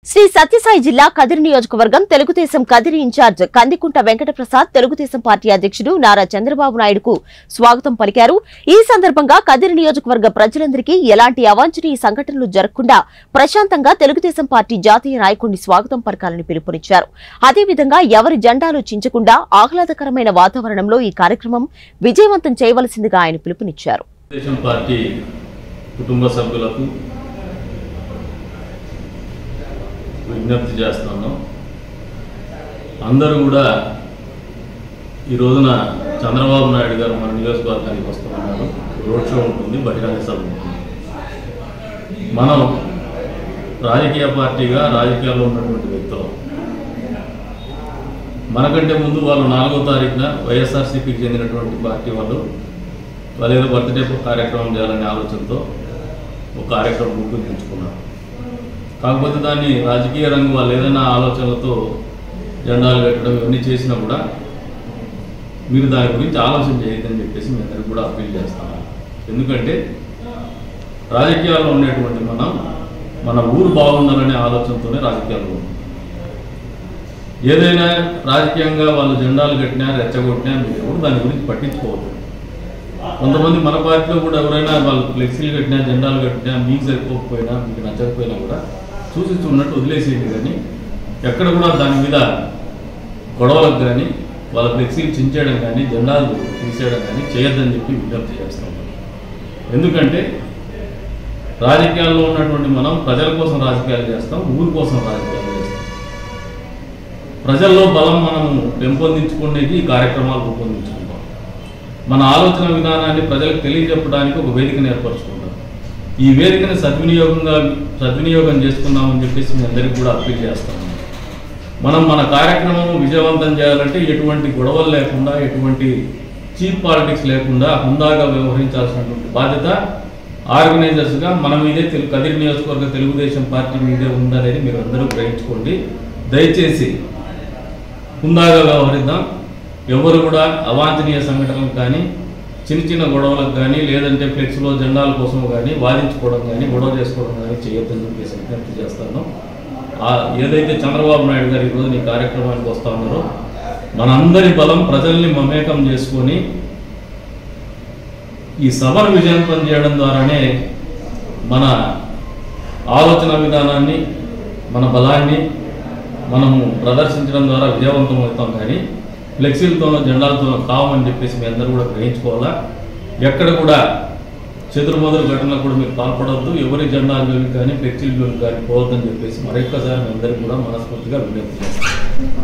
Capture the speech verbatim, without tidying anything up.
శ్రీ సత్యసాయి జిల్లా కదిరి నియోజకవర్గం తెలుగుదేశం కదిరి ఇన్ఛార్జ్ కందికుంట వెంకటప్రసాద్ తెలుగుదేశం పార్టీ అధ్యక్షుడు నారా చంద్రబాబు నాయుడుకు స్వాగతం పలికారు. ఈ సందర్భంగా కదిరి నియోజకవర్గ ప్రజలందరికీ ఎలాంటి అవాంఛనీయ సంఘటనలు జరగకుండా ప్రశాంతంగా తెలుగుదేశం పార్టీ జాతీయ నాయకుడిని స్వాగతం పలకాలని పిలుపునిచ్చారు. అదేవిధంగా ఎవరి జెండాలు చించకుండా ఆహ్లాదకరమైన వాతావరణంలో ఈ కార్యక్రమం విజయవంతం చేయవలసిందిగా ఆయన పిలుపునిచ్చారు. విజ్ఞప్తి చేస్తున్నాం. అందరూ కూడా ఈ రోజున చంద్రబాబు నాయుడు గారు మన నియోజకవర్గానికి వస్తున్నారు. రోడ్ షో ఉంటుంది, బహిరంగ సభ ఉంటుంది. మనం రాజకీయ పార్టీగా రాజకీయాల్లో ఉన్నటువంటి వ్యక్తులు మనకంటే ముందు వాళ్ళు నాలుగో తారీఖున వైఎస్ఆర్సీపీకి చెందినటువంటి పార్టీ వాళ్ళు వాళ్ళు ఏదో బర్త్డే కార్యక్రమం చేయాలనే ఆలోచనతో ఒక కార్యక్రమం రూపొందించుకున్నారు. కాకపోతే దాన్ని రాజకీయ రంగం వాళ్ళు ఏదైనా ఆలోచనలతో జెండాలు పెట్టడం ఇవన్నీ చేసినా కూడా మీరు దాని గురించి ఆలోచన చేయొద్దని చెప్పేసి మీ అందరికీ కూడా అప్పీల్ చేస్తాను. ఎందుకంటే రాజకీయాల్లో ఉండేటువంటి మనం మన ఊరు బాగుండాలనే ఆలోచనతోనే రాజకీయాల్లో ఉంది. ఏదైనా రాజకీయంగా వాళ్ళు జెండాలు కట్టినా రెచ్చగొట్టినా మీరు ఎవరు దాని గురించి పట్టించుకోవద్దు. కొంతమంది మన పార్టీలో కూడా ఎవరైనా వాళ్ళు ఫ్లెక్సీలు కట్టినా జెండాలు కట్టినా మీకు సరిపోకపోయినా మీకు నచ్చకపోయినా కూడా చూసి చూడనట్టు వదిలేసేయండి. కానీ ఎక్కడ కూడా దాని మీద గొడవలకు కానీ వాళ్ళ ఫ్లెక్సీలు చించేయడం కానీ జెండాలు తీసేయడం కానీ చేయొద్దని చెప్పి విజ్ఞప్తి చేస్తాం. ఎందుకంటే రాజకీయాల్లో ఉన్నటువంటి మనం ప్రజల కోసం రాజకీయాలు చేస్తాం, ఊరి కోసం రాజకీయాలు చేస్తాం. ప్రజల్లో బలం మనము పెంపొందించుకునేది ఈ కార్యక్రమాలు రూపొందించుకుంటాం. మన ఆలోచన విధానాన్ని ప్రజలకు తెలియజెప్పడానికి ఒక వేదికను ఏర్పరచుకుంటాం. ఈ వేదికను సద్వినియోగంగా సద్వినియోగం చేసుకుందామని చెప్పేసి మీ అందరికీ కూడా అప్పీల్ చేస్తాము. మనం మన కార్యక్రమం విజయవంతం చేయాలంటే ఎటువంటి గొడవలు లేకుండా ఎటువంటి చీప్ పాలిటిక్స్ లేకుండా హుందాగా వ్యవహరించాల్సినటువంటి బాధ్యత ఆర్గనైజర్స్గా మన మీదే తెలు కదిరి నియోజకవర్గ తెలుగుదేశం పార్టీ మీదే ఉందనేది మీరు అందరూ గ్రహించుకోండి. దయచేసి హుందాగా వ్యవహరిద్దాం. ఎవరు కూడా అవాంఛనీయ సంఘటనలకు కానీ చిన్న చిన్న గొడవలకు కానీ లేదంటే ఫ్లెక్స్లో జెండాల కోసం కానీ వాదించుకోవడం కానీ గొడవ చేసుకోవడం కానీ చేయొద్దని చెప్పేసి విజ్ఞప్తి చేస్తాను. ఏదైతే చంద్రబాబు నాయుడు గారు ఈరోజు ఈ కార్యక్రమానికి వస్తూ ఉన్నారో మనందరి బలం ప్రజల్ని మమేకం చేసుకొని ఈ సభను విజయవంతం చేయడం ద్వారానే మన ఆలోచన విధానాన్ని మన బలాన్ని మనము ప్రదర్శించడం ద్వారా విజయవంతం అవుతాం. కానీ ఫ్లెక్సీలతోనో జెండాలతోనో కావమని చెప్పేసి మీ అందరూ కూడా గ్రహించుకోవాలా. ఎక్కడ కూడా చెదురుమదురు ఘటనలకు కూడా మీరు పాల్పడవద్దు. ఎవరి జెండాల జోలికి కానీ ఫ్లెక్సీల జోలికి కానీ పోవద్దని చెప్పేసి మరొక్కసారి మీ అందరికీ కూడా మనస్ఫూర్తిగా విజ్ఞప్తి చేస్తాం.